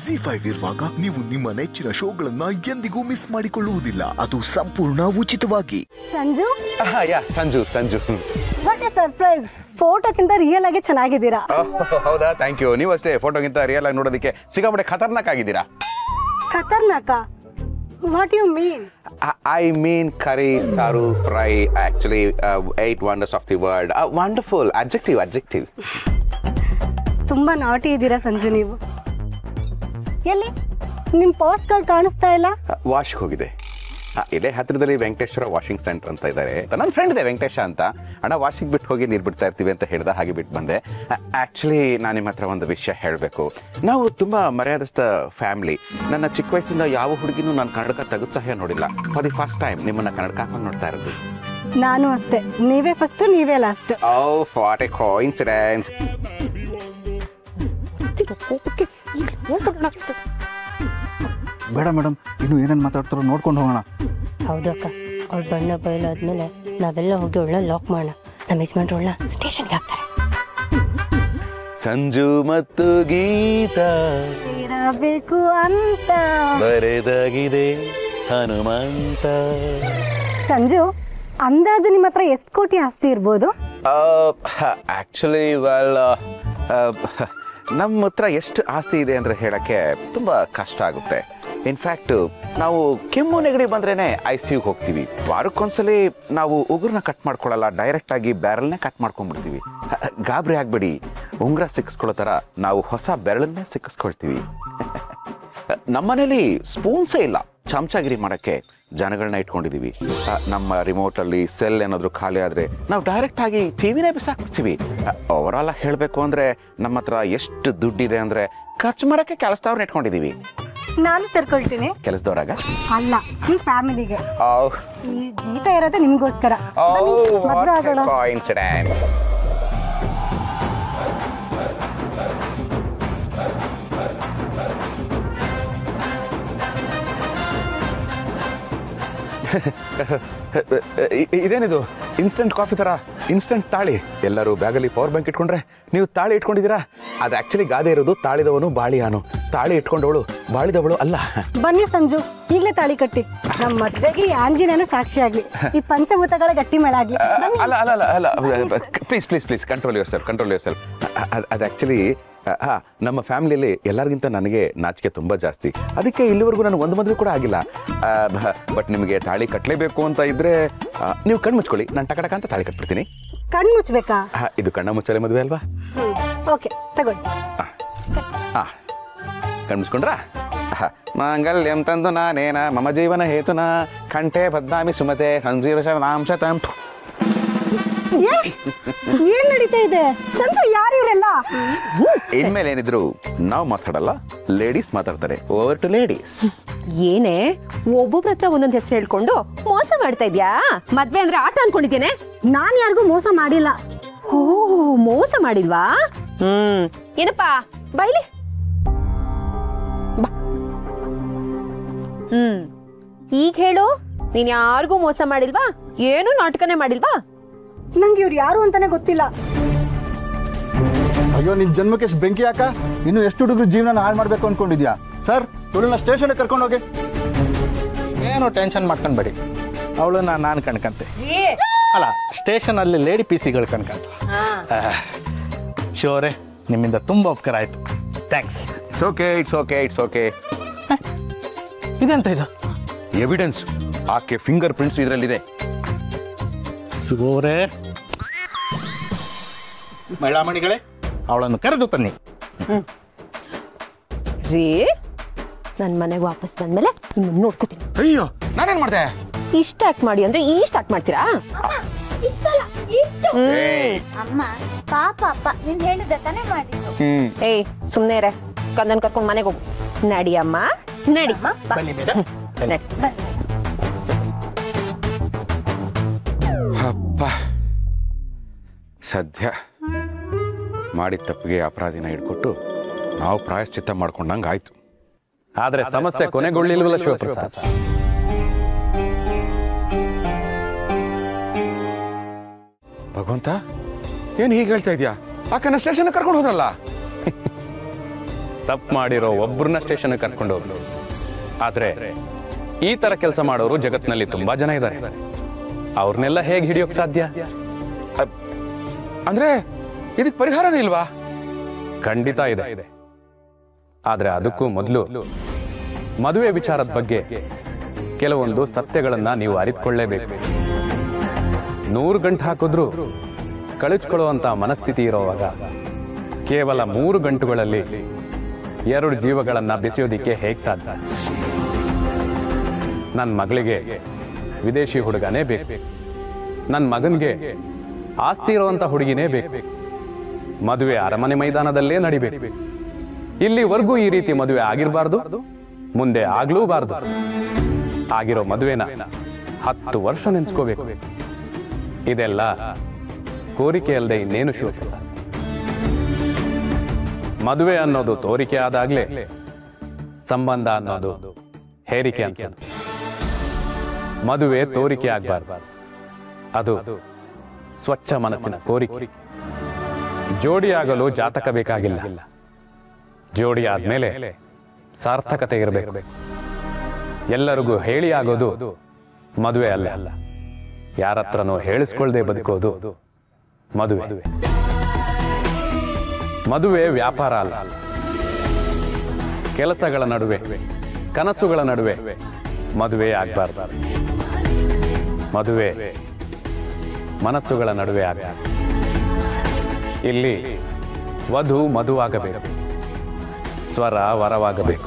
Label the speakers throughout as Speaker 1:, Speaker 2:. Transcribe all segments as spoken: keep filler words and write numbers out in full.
Speaker 1: Ji five ಇರುವಾಗ ನೀವು ನಿಮ್ಮ ನೆಚ್ಚಿನ ಶೋಗಳನ್ನ ಎಂದಿಗೂ ಮಿಸ್ ಮಾಡಿಕೊಳ್ಳುವುದಿಲ್ಲ. ಅದು ಸಂಪೂರ್ಣ ಉಚಿತವಾಗಿ.
Speaker 2: ಸಂಜು
Speaker 3: ಯಾ Sanju Sanju
Speaker 2: what a surprise. ಫೋಟೋಕ್ಕಿಂತ ರಿಯಲ್ ಆಗಿ ಚೆನ್ನಾಗಿದ್ದೀರಾ.
Speaker 3: ಹೌದಾ, ಥ್ಯಾಂಕ್ ಯು. ನೀವು ಅಷ್ಟೇ ಫೋಟೋಗಿಂತ ರಿಯಲ್ ಆಗಿ ನೋಡೋದಕ್ಕೆ ಸಿಕ್ಕಾಪಟ್ಟೆ ಖತರ್ನಾಕ್ ಆಗಿದ್ದೀರಾ.
Speaker 2: ಖತರ್ನಾಕ? What you mean?
Speaker 3: I mean ಕರಿ ಸಾರು fry actually eight wonders of the world. Wonderful adjective adjective.
Speaker 2: ತುಂಬಾ ನಾಟಿ ಇದ್ದೀರಾ ಸಂಜು ನೀವು. ಎಲ್ಲಿ ನಿಮ್ ಪೋಸ್ಟ್ ಕಾರ್ಡ್ ಕಾಣಿಸ್ತಾ ಇಲ್ಲ?
Speaker 3: ವಾಶ್ಗೆ ಹೋಗಿದೆ. ಇಲ್ಲೇ ಹತ್ತಿರದಲ್ಲಿ ವೆಂಕಟೇಶ್ವರ ವಾಷಿಂಗ್ ಸೆಂಟರ್ ಅಂತ ಇದ್ದಾರೆ. ನನ್ನ ಫ್ರೆಂಡ್ ಇದೆ ವೆಂಕಟೇಶ ಅಂತ. ಅಣ್ಣ ವಾಷಿಂಗ್ ಬಿಟ್ಟು ಹೋಗಿ ನೀರು ಬಿಡ್ತಾ ಇರ್ತೀವಿ ಅಂತ ಹೇಳ್ದ, ಹಾಗೆ ಬಿಟ್ಟು ಬಂದೆ. ಆ್ಯಕ್ಚುಲಿ ನಾನು ನಿಮ್ಮ ಹತ್ರ ಒಂದು ವಿಷಯ ಹೇಳಬೇಕು. ನಾವು ತುಂಬ ಮರ್ಯಾದಸ್ಥ ಫ್ಯಾಮಿಲಿ. ನನ್ನ ಚಿಕ್ಕ ವಯಸ್ಸಿಂದ ಯಾವ ಹುಡುಗಿನೂ ನಾನು ಕನ್ನಡಕ ತೆಗೆದು ಸಹ ನೋಡಿಲ್ಲ. ಫಾರ್ ದಿ ಫಸ್ಟ್ ಟೈಮ್ ನಿಮ್ಮನ್ನ ಕನ್ನಡಕ ಹಾಕೊಂಡು ನೋಡ್ತಾ ಇರೋದು.
Speaker 2: ನಾನು ಅಷ್ಟೇ. ನೀವೇ ಫಸ್ಟ್, ನೀವೇ last.
Speaker 3: Oh what a coincidence.
Speaker 4: ಬೇಡ ಮೇಡಮ್, ಇನ್ನು ಏನೇನು ಮಾತಾಡ್ತಾರೋ ನೋಡ್ಕೊಂಡು ಹೋಗೋಣ.
Speaker 5: ಹೌದಕ್ಕ, ಅವ್ಳು ಬಣ್ಣ ಬಯಲಾದ್ಮೇಲೆ ನಾವೆಲ್ಲ ಹೋಗಿ ಅವಳನ್ನ ಲಾಕ್ ಮಾಡೋಣ. ನಮ್ಮ ಯಜಮಾನ್ರು ಅವಳನ್ನ ಸ್ಟೇಷನ್ಗೆ ಹಾಕ್ತಾರೆ.
Speaker 3: ಸಂಜು ಮತ್ತು ಗೀತ
Speaker 2: ಇರಬೇಕು ಅಂತ
Speaker 3: ಬರೆದಾಗಿದೆ ಹನುಮಂತ.
Speaker 2: ಸಂಜು, ಅಂದಾಜು ನಿಮ್ಮ ಹತ್ರ ಎಷ್ಟು ಕೋಟಿ ಆಸ್ತಿ ಇರ್ಬೋದು?
Speaker 3: ಆ್ಯಕ್ಚುಲಿ ವೆಲ್ ನಮ್ಮ ಹತ್ರ ಎಷ್ಟು ಆಸ್ತಿ ಇದೆ ಅಂದರೆ ಹೇಳೋಕ್ಕೆ ತುಂಬ ಕಷ್ಟ ಆಗುತ್ತೆ. ಇನ್ಫ್ಯಾಕ್ಟು ನಾವು ಕೆಮ್ಮು ನೆಗಡಿ ಬಂದ್ರೇ ಐ ಸಿ ಯುಗೆ ಹೋಗ್ತೀವಿ. ವಾರಕ್ಕೊಂದ್ಸಲಿ ನಾವು ಉಗುರನ್ನ ಕಟ್ ಮಾಡ್ಕೊಳ್ಳಲ್ಲ, ಡೈರೆಕ್ಟಾಗಿ ಬ್ಯಾರಲ್ನೇ ಕಟ್ ಮಾಡ್ಕೊಂಡ್ಬಿಡ್ತೀವಿ. ಗಾಬರಿ ಆಗಬೇಡಿ, ಉಂಗುರ ಸಿಕ್ಕಿಸ್ಕೊಳ್ಳೋ ಥರ ನಾವು ಹೊಸ ಬೆರಳನ್ನೇ ಸಿಕ್ಕಿಸ್ಕೊಳ್ತೀವಿ. ನಮ್ಮನೇಲಿ ಸ್ಪೂನ್ಸೇ ಇಲ್ಲ ಚಮಚಾಗಿರಿ ಮಾಡೋಕ್ಕೆ. ಜನಗಳನ್ನ ಇಟ್ಕೊಂಡಿದ್ದೀವಿ. ನಮ್ಮ ರಿಮೋಟಲ್ಲಿ ಸೆಲ್ ಏನಾದರೂ ಖಾಲಿ ಆದರೆ ನಾವು ಡೈರೆಕ್ಟಾಗಿ ಟಿ ವಿನೇ ಬಿಸಾಕ್ಬಿಡ್ತೀವಿ. ಓವರಾಲ್ ಹೇಳಬೇಕು ಅಂದರೆ ನಮ್ಮ ಹತ್ರ ಎಷ್ಟು ದುಡ್ಡಿದೆ ಅಂದರೆ ಖರ್ಚು ಮಾಡೋಕ್ಕೆ ಕೆಲಸದವ್ರನ್ನ ಇಟ್ಕೊಂಡಿದ್ದೀವಿ.
Speaker 2: ನಾನು ಸೇರ್ಕೊಳ್ತೀನಿ.
Speaker 3: ಕೆಲಸದವರಾಗ
Speaker 2: ಅಲ್ಲ, ಈ ಫ್ಯಾಮಿಲಿಗೆ. ಈ ಗೀತ ಇರೋದು ನಿಮ್ಗೋಸ್ಕರ. ಮದುವೆ ಆಗೋಣ.
Speaker 3: ಇದೇನಿದು ಇನ್ಸ್ಟೆಂಟ್ ಕಾಫಿ ಥರ ಇನ್ಸ್ಟೆಂಟ್ ತಾಳಿ. ಎಲ್ಲರೂ ಬ್ಯಾಗಲ್ಲಿ ಪವರ್ ಬ್ಯಾಂಕ್ ಇಟ್ಕೊಂಡ್ರೆ ನೀವು ತಾಳಿ ಇಟ್ಕೊಂಡಿದ್ದೀರಾ. ಅದು ಆ್ಯಕ್ಚುಲಿ ಗಾದೆ ಇರೋದು ತಾಳಿದವನು ಬಾಳಿಯಾನು. ತಾಳಿ ಇಟ್ಕೊಂಡವಳು ಬಾಳಿದವಳು ಅಲ್ಲ.
Speaker 2: ಬನ್ನಿ ಸಂಜು, ಈಗಲೇ ತಾಳಿ ಕಟ್ಟಿ. ನಮ್ಮ ಮದುವೆಗೆ ಆಂಜನೇಯನ ಸಾಕ್ಷಿ ಆಗ್ಲಿ, ಈ ಪಂಚಭೂತಗಳ ಗಟ್ಟಿ ಮೇಳ ಆಗ್ಲಿ.
Speaker 3: ಅಲ್ಲ ಅಲ್ಲ ಅಲ್ಲ ಅಲ್ಲ please please please control yourself control yourself. ಅದು ಆ್ಯಕ್ಚುಲಿ ಹಾಂ, ನಮ್ಮ ಫ್ಯಾಮಿಲಿಯಲ್ಲಿ ಎಲ್ಲರಿಗಿಂತ ನನಗೆ ನಾಚಿಕೆ ತುಂಬ ಜಾಸ್ತಿ. ಅದಕ್ಕೆ ಇಲ್ಲಿವರೆಗೂ ನನಗೆ ಒಂದು ಮದುವೆ ಕೂಡ ಆಗಿಲ್ಲ. ಬಟ್ ನಿಮಗೆ ತಾಳಿ ಕಟ್ಟಲೇಬೇಕು ಅಂತ ಇದ್ದರೆ ನೀವು ಕಣ್ಣು ಮುಚ್ಕೊಳ್ಳಿ, ನಾನು ಟಕಟಕ ಅಂತ ತಾಳಿ ಕಟ್ಬಿಡ್ತೀನಿ.
Speaker 2: ಕಣ್ಣು ಮುಚ್ಚಬೇಕಾ?
Speaker 3: ಹಾಂ, ಇದು ಕಣ್ಣ ಮುಚ್ಚಲೆ ಮದುವೆ ಅಲ್ವಾ?
Speaker 2: ಓಕೆ, ತಗೊಳ್ಳಿ.
Speaker 3: ಹಾಂ ಹಾಂ, ಕಣ್ಣು ಮುಚ್ಕೊಂಡ್ರಾ? ಹಾಂ. ಮಾಂಗಲ್ಯಂ ತಂದು ನಾನೇನ ಮಮ ಜೀವನ ಹೇತುನ ಕಂಠೆ ಬದ್ನಾಮಿ ಸುಮತೆ ಸಂಜೀವ ಶರಣಾಂಶ ತಂಪು.
Speaker 2: ಏನ್ ನಡೀತಾ ಇದೆ ಸಂಜು? ಯಾರು ಇವರೆಲ್ಲ?
Speaker 3: ಇನ್ಮೇಲೆ ಏನಿದ್ರು ನಾವು ಮಾತಾಡಲ್ಲ, ಲೇಡೀಸ್ ಮಾತಾಡ್ತಾರೆ. Over to ladies.
Speaker 5: ಏನೇ ಒಬ್ಬೊಬ್ರ ಹತ್ರ ಒಂದೊಂದು ಹೆಸರು ಹೇಳ್ಕೊಂಡು ಮೋಸ ಮಾಡ್ತಾ ಇದ್ಯಾ? ಮದ್ವೆ ಅಂದ್ರೆ ಆಟ ಅನ್ಕೊಂಡಿದ್ದೇನೆ.
Speaker 2: ನಾನ್ ಯಾರಿಗೂ ಮೋಸ ಮಾಡಿಲ್ಲ.
Speaker 5: ಓ, ಮೋಸ ಮಾಡಿಲ್ವಾ? ಹ್ಮ್, ಏನಪ್ಪಾ ಬೈಲಿ ಬಾ. ಹ್ಮ್, ಈಗ ಹೇಳು, ನೀನ್ ಯಾರಿಗೂ ಮೋಸ ಮಾಡಿಲ್ವಾ? ಏನು ನಾಟಕನೇ ಮಾಡಿಲ್ವಾ?
Speaker 2: ನಂಗೆ ಇವ್ರು ಯಾರು ಅಂತಾನೆ ಗೊತ್ತಿಲ್ಲ.
Speaker 4: ಅಯ್ಯೋ, ನಿನ್ ಜನ್ಮಕ್ಕೆ ಎಷ್ಟು ಬೆಂಕಿ ಯಾಕ? ಇನ್ನು ಎಷ್ಟು ಹುಡುಗರು ಜೀವನ ಹಾಳು ಮಾಡ್ಬೇಕು ಅನ್ಕೊಂಡಿದ್ಯಾ? ಸರ್, ಇವಳನ್ನ ಸ್ಟೇಷನ್ಗೆ ಕರ್ಕೊಂಡು ಹೋಗಿ.
Speaker 6: ಏನು ಟೆನ್ಷನ್ ಮಾಡ್ಕೊಂಡ್ಬೇಡಿ, ಅವಳನ್ನ ನಾನು ಕಣ್ಕಂತೆ. ಅಲ್ಲ, ಸ್ಟೇಷನಲ್ಲಿ ಲೇಡಿ ಪಿ ಸಿಗಳು ಕಣ್ಕಂತ. ಶಿವರೇ, ನಿಮ್ಮಿಂದ ತುಂಬ ಉಪಕಾರ ಆಯಿತು. Thanks.
Speaker 3: It's okay it's okay it's okay.
Speaker 6: ಇದೆಂತ ಇದು?
Speaker 3: ಎವಿಡೆನ್ಸ್. ಆಕೆ ಫಿಂಗರ್ ಪ್ರಿಂಟ್ಸ್ ಇದರಲ್ಲಿದೆ.
Speaker 6: ಶಿವರೇ, ಮಹಿಳಾಮಣಿಗಳೇ, ಅವಳನ್ನು ಕರೆದು ತನ್ನಿ.
Speaker 5: ರೀ, ನನ್ನ ಮನೆಗೆ ವಾಪಸ್ ಬಂದ್ಮೇಲೆ ಇನ್ನು ನೋಡ್ಕೋತೀನಿ.
Speaker 3: ಅಯ್ಯೋ, ನಾನೇನ್ ಮಾಡ್ದೆ?
Speaker 5: ಇಷ್ಟ ಆಕ್ಟ್ ಮಾಡಿ ಅಂದ್ರೆ ಈ ಸ್ಟಾರ್ಟ್ ಮಾಡ್ತೀರಾ?
Speaker 7: ಅಮ್ಮ ಪಾಪ ಅಪ್ಪ ನೀನ್ ಹೇಳಿದ ತಾನೇ ಮಾಡಿದ್ದು.
Speaker 5: ಏಯ್, ಸುಮ್ನೆ ರೇ, ಸ್ಕಂದನ್ ಕರ್ಕೊಂಡು ಮನೆಗೆ ಹೋಗು. ನಡಿ ಅಮ್ಮ, ನಡಿ.
Speaker 6: ಬನ್ನಿ ಮೇಡಮ್.
Speaker 3: ಅಪ್ಪ, ಸದ್ಯ ಮಾಡಿದ ತಪ್ಪಿಗೆ ಅಪರಾಧಿನ ಹಿಡ್ಕೊಟ್ಟು ನಾವು ಪ್ರಾಯಶ್ಚಿತ್ತ ಮಾಡ್ಕೊಂಡಂಗೆ ಆಯ್ತು. ಆದರೆ ಸಮಸ್ಯೆ ಕೊನೆಗೊಳ್ಳಿಲ್ವಲ್ಲ ಶಿವಪ್ರಸಾದ್. ಭಗವಂತ, ಏನು ಹೀಗೆ ಹೇಳ್ತಾ ಇದೆಯಾ? ಆಕೆನ ಸ್ಟೇಷನ್ ಕರ್ಕೊಂಡು ಹೋದ್ರಲ್ಲ.
Speaker 8: ತಪ್ಪು ಮಾಡಿರೋ ಒಬ್ಬರನ್ನ ಸ್ಟೇಷನ್ಗೆ ಕರ್ಕೊಂಡು ಹೋಗ್ರು. ಆದರೆ ಈ ಥರ ಕೆಲಸ ಮಾಡೋರು ಜಗತ್ತಿನಲ್ಲಿ ತುಂಬಾ ಜನ ಇದ್ದಾರೆ. ಅವ್ರನ್ನೆಲ್ಲ ಹೇಗೆ ಹಿಡಿಯೋಕೆ ಸಾಧ್ಯ?
Speaker 3: ಅಂದ್ರೆ ಇದಕ್ಕೆ ಪರಿಹಾರನೇ ಇಲ್ವಾ?
Speaker 8: ಖಂಡಿತ ಇದೆ. ಆದರೆ ಅದಕ್ಕೂ ಮೊದಲು ಮದುವೆ ವಿಚಾರದ ಬಗ್ಗೆ ಕೆಲವೊಂದು ಸತ್ಯಗಳನ್ನ ನೀವು ಅರಿತುಕೊಳ್ಳೇಬೇಕು. ನೂರು ಗಂಟು ಹಾಕಿದ್ರು ಕಳಿಸ್ಕೊಳ್ಳುವಂತ ಮನಸ್ಥಿತಿ ಇರೋವಾಗ ಕೇವಲ ಮೂರು ಗಂಟುಗಳಲ್ಲಿ ಎರಡು ಜೀವಗಳನ್ನ ಬೆಸೆಯೋದಿಕ್ಕೆ ಹೇಗೆ ಸಾಧ್ಯ? ನನ್ನ ಮಗಳಿಗೆ ವಿದೇಶಿ ಹುಡುಗನೇ ಬೇಕು, ನನ್ನ ಮಗನಿಗೆ ಆಸ್ತಿ ಇರುವಂತ ಹುಡುಗಿನೇ ಬೇಕು. ಮದುವೆ ಅರಮನೆ ಮೈದಾನದಲ್ಲೇ ನಡಿಬೇಕು. ಇಲ್ಲಿವರೆಗೂ ಈ ರೀತಿ ಮದುವೆ ಆಗಿರಬಾರ್ದು, ಮುಂದೆ ಆಗ್ಲೂಬಾರ್ದು. ಆಗಿರೋ ಮದುವೆನ ಹತ್ತು ವರ್ಷ ನೆನೆಸ್ಕೋಬೇಕು. ಇದೆಲ್ಲ ಕೋರಿಕೆ ಅಲ್ಲದೆ ಇನ್ನೇನು ಶೋಕ. ಮದುವೆ ಅನ್ನೋದು ತೋರಿಕೆ ಆದಾಗ್ಲೇ ಸಂಬಂಧ ಅನ್ನೋದು ಹೇರಿಕೆ ಅಂತ. ಮದುವೆ ತೋರಿಕೆ ಆಗ್ಬಾರ್ದು, ಅದು ಸ್ವಚ್ಛ ಮನಸ್ಸಿನ ಕೋರಿಕೆ. ಜೋಡಿ ಆಗಲು ಜಾತಕ ಬೇಕಾಗಿಲ್ಲ, ಜೋಡಿ ಆದ್ಮೇಲೆ ಸಾರ್ಥಕತೆ ಇರಬೇಕು. ಎಲ್ಲರಿಗೂ ಹೇಳಿ ಆಗೋದು ಮದುವೆ ಅಲ್ಲ, ಯಾರತ್ರನೂ ಹೇಳಿಸ್ಕೊಳ್ದೆ ಬದುಕೋದು ಮದುವೆ. ಮದುವೆ ವ್ಯಾಪಾರ ಅಲ್ಲ, ಕೆಲಸಗಳ ನಡುವೆ ಕನಸುಗಳ ನಡುವೆ ಮದುವೆ ಆಗ್ಬಾರ್ದು. ಮದುವೆ ಮನಸ್ಸುಗಳ ನಡುವೆ ಆಗಬಾರ್ದು. ಇಲ್ಲಿ ವಧು ಮಧುವಾಗಬೇಕು, ಸ್ವರ ವರವಾಗಬೇಕು.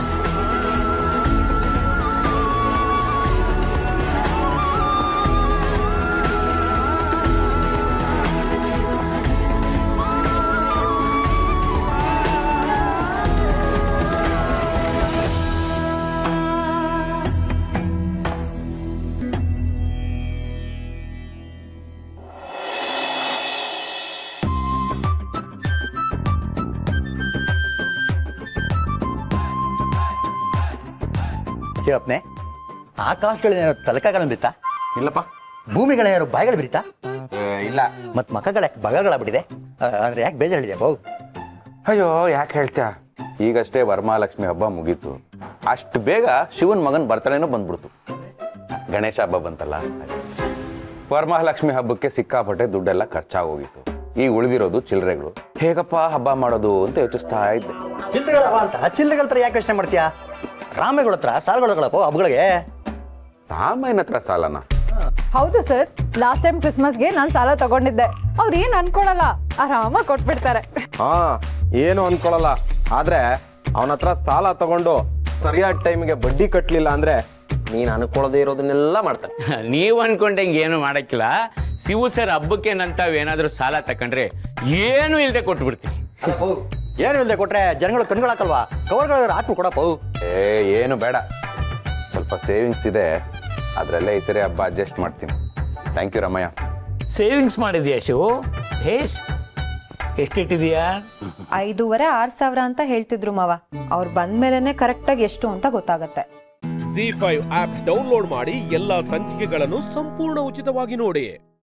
Speaker 9: ಶಿವಪ್ಪನೆ, ಆಕಾಶಗಳೇನಾರು ತಲಕಗಳ ಬಿರಿತಾ?
Speaker 3: ಇಲ್ಲಪ್ಪ.
Speaker 9: ಭೂಮಿಗಳೇನಾರು ಬಾಯಿಗಳು ಬಿರಿತಾ?
Speaker 3: ಇಲ್ಲ.
Speaker 9: ಮತ್ ಮಕ್ಕಗಳ ಬಗಗಳಾಗ್ಬಿಟ್ಟಿದೆ ಅಂದ್ರೆ ಯಾಕೆ ಬೇಜಾರಿದೆ ಬಾವು?
Speaker 3: ಅಯ್ಯೋ, ಯಾಕೆ ಹೇಳ್ತ್ಯಾ? ಈಗಷ್ಟೇ ವರಮಹಾಲಕ್ಷ್ಮಿ ಹಬ್ಬ ಮುಗೀತು. ಅಷ್ಟು ಬೇಗ ಶಿವನ್ ಮಗನ್ ಬರ್ತಡೇನೂ ಬಂದ್ಬಿಡ್ತು. ಗಣೇಶ ಹಬ್ಬ ಬಂತಲ್ಲ, ವರಮಹಾಲಕ್ಷ್ಮಿ ಹಬ್ಬಕ್ಕೆ ಸಿಕ್ಕಾಪಟ್ಟೆ ದುಡ್ಡೆಲ್ಲ ಖರ್ಚಾಗೋಗಿತ್ತು. ಈಗ ಉಳಿದಿರೋದು ಚಿಲ್ಲರೆಗಳು. ಹೇಗಪ್ಪ ಹಬ್ಬ ಮಾಡೋದು ಅಂತ ಯೋಚಿಸ್ತಾ ಇದ್ದೆ.
Speaker 9: ಚಿಲ್ಲರೆಗಳ ಹಬ್ಬ ಅಂತ ಚಿಲ್ಲರೆಗಳ ಹತ್ರ ಯಾಕೆ ಯೋಚನೆ ಮಾಡ್ತೀಯಾ? ರಾಮೇಗಳ ಹತ್ರ ಸಾಲಗಳಪ್ಪ ಹಬ್ಬಗಳಿಗೆ.
Speaker 3: ರಾಮಯ್ಯನ ಹತ್ರ ಸಾಲನ?
Speaker 10: ಹೌದು ಸರ್, ಲಾಸ್ಟ್ ಟೈಮ್ ಕ್ರಿಸ್ಮಸ್ಗೆ ನಾನು ಸಾಲ ತಗೊಂಡಿದ್ದೆ. ಅವ್ರು ಏನು ಅನ್ಕೊಳಲ್ಲ, ಆರಾಮ ಕೊಟ್ಬಿಡ್ತಾರೆ.
Speaker 11: ಹಾ, ಏನು ಅನ್ಕೊಳಲ್ಲ. ಆದ್ರೆ ಅವನ ಹತ್ರ ಸಾಲ ತಗೊಂಡು ಸರಿಯಾದ ಟೈಮ್ಗೆ ಬಡ್ಡಿ ಕಟ್ಟಲಿಲ್ಲ ಅಂದ್ರೆ ನೀನು ಅನ್ಕೊಳ್ಳದೆ ಇರೋದನ್ನೆಲ್ಲ ಮಾಡ್ತಾನೆ.
Speaker 12: ನೀವು ಅನ್ಕೊಂಡಂಗೆ ಏನು ಮಾಡಕ್ಕಿಲ್ಲ. ಶಿವು ಸರ್ ಹಬ್ಬಕ್ಕೆ ನಂತಾವೇನಾದ್ರೂ ಸಾಲ ತಕೊಂಡ್ರೆ ಏನು ಇಲ್ಲದೆ ಕೊಟ್ಬಿಡ್ತೀನಿ.
Speaker 9: ಏನು ಇಲ್ಲದೆ ಕೊಟ್ರೆ ಜನಗಳು ಕಣ್ಗಳು ಹಾಕಲ್ವಾ? ಕವರ್ಗಳ ಹಾಕು ಕೊಡಪ್ಪ.
Speaker 3: ಏ ಏನು ಬೇಡ, ಸ್ವಲ್ಪ ಸೇವಿಂಗ್ಸ್ ಇದೆ, ಅದರಲ್ಲೇ ಈ ಸರಿ ಹಬ್ಬ ಅಡ್ಜಸ್ಟ್ ಮಾಡ್ತೀನಿ. Thank you Ramaiah.
Speaker 12: ಸೇವಿಂಗ್ಸ್ ಮಾಡಿದ್ಯಾ ಶಿವು? ಹೇಶ್ ಎಷ್ಟಿಟ್ಟಿದೀಯಾ?
Speaker 10: ಐದೂವರೆ ಆರು ಸಾವಿರ ಅಂತ ಹೇಳ್ತಿದ್ರು ಮಾವ. ಅವ್ರು ಬಂದ್ಮೇಲೆ ಕರೆಕ್ಟಾಗಿ ಎಷ್ಟು ಅಂತ ಗೊತ್ತಾಗತ್ತೆ.
Speaker 13: ಝೀ ಫೈವ್ ಆಪ್ ಡೌನ್ಲೋಡ್ ಮಾಡಿ ಎಲ್ಲಾ ಸಂಚಿಕೆಗಳನ್ನು ಸಂಪೂರ್ಣ ಉಚಿತವಾಗಿ ನೋಡಿ.